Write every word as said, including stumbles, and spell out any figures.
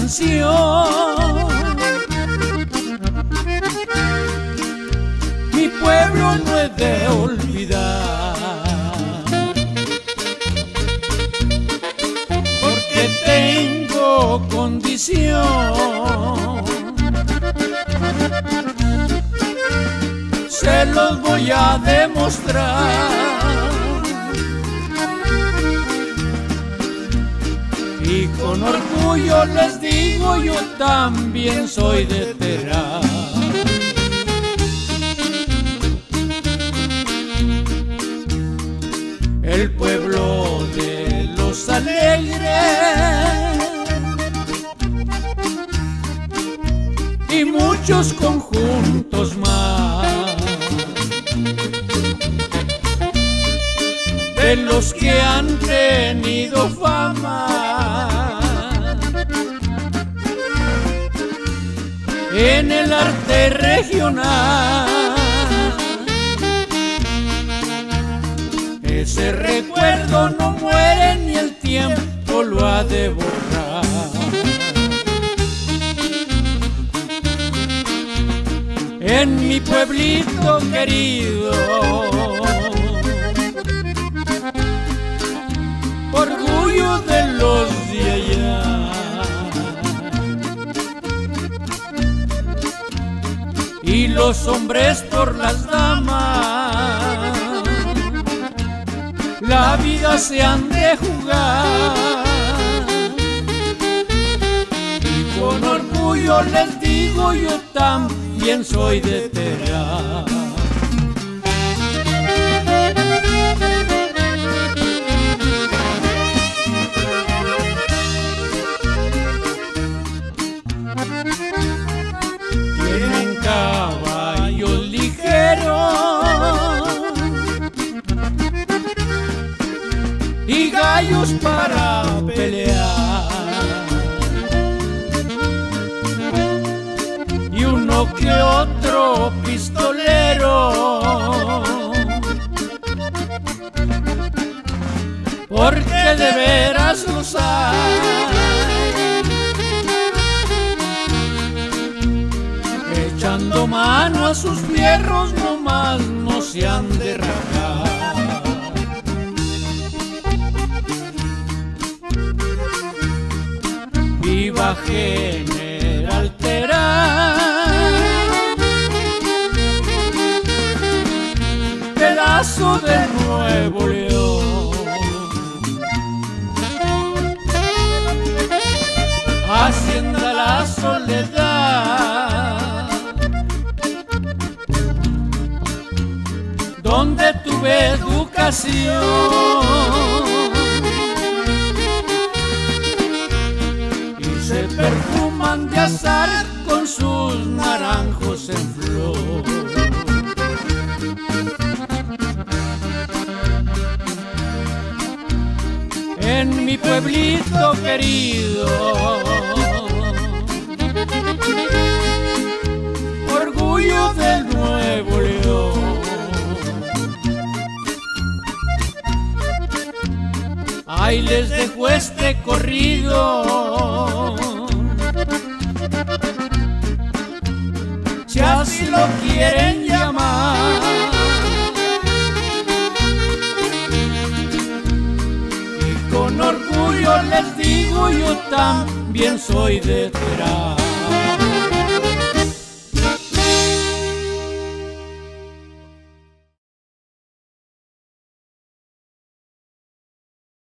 canción. Mi pueblo no he de olvidar, porque tengo condición. Se los voy a demostrar, y con orgullo les digo, yo también soy de Terán. El pueblo de los alegres y muchos conjuntos más, de los que han tenido fama en el arte regional. Ese recuerdo no muere ni el tiempo lo ha de borrar. En mi pueblito querido, orgullo de los de allá, y los hombres por las damas, la vida se han de jugar. Y con orgullo les digo, yo también soy de Terán. Tienen caballos ligeros y gallos para pelear, y uno que otro pistolero, porque de veras los hay, echando mano a sus fierros, nomás no se han de rajar. Viva General Terán, pedazo de Nuevo León. Hacienda La Soledad, donde tuve educación, se perfuman de azar con sus naranjos en flor. En mi pueblito querido, orgullo del Nuevo León. Ahí les dejo este corrido, si así lo quieren llamar, y con orgullo les digo, yo también soy de Terán.